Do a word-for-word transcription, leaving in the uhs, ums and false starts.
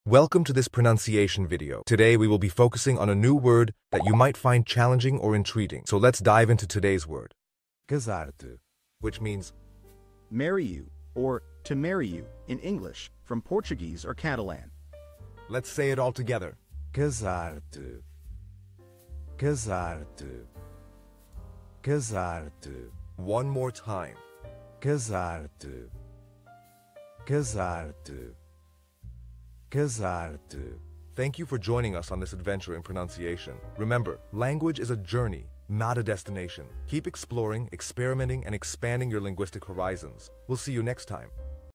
Welcome to this pronunciation video. Today we will be focusing on a new word that you might find challenging or intriguing. So let's dive into today's word, Casar-te. which means Marry you, or to marry you, in English, from Portuguese or Catalan. let's say it all together. Casar-te. Casar-te. Casar-te. One more time. Casar-te. Casar-te. Casar-te. Thank you for joining us on this adventure in pronunciation. Remember, language is a journey, not a destination. Keep exploring, experimenting, and expanding your linguistic horizons. We'll see you next time.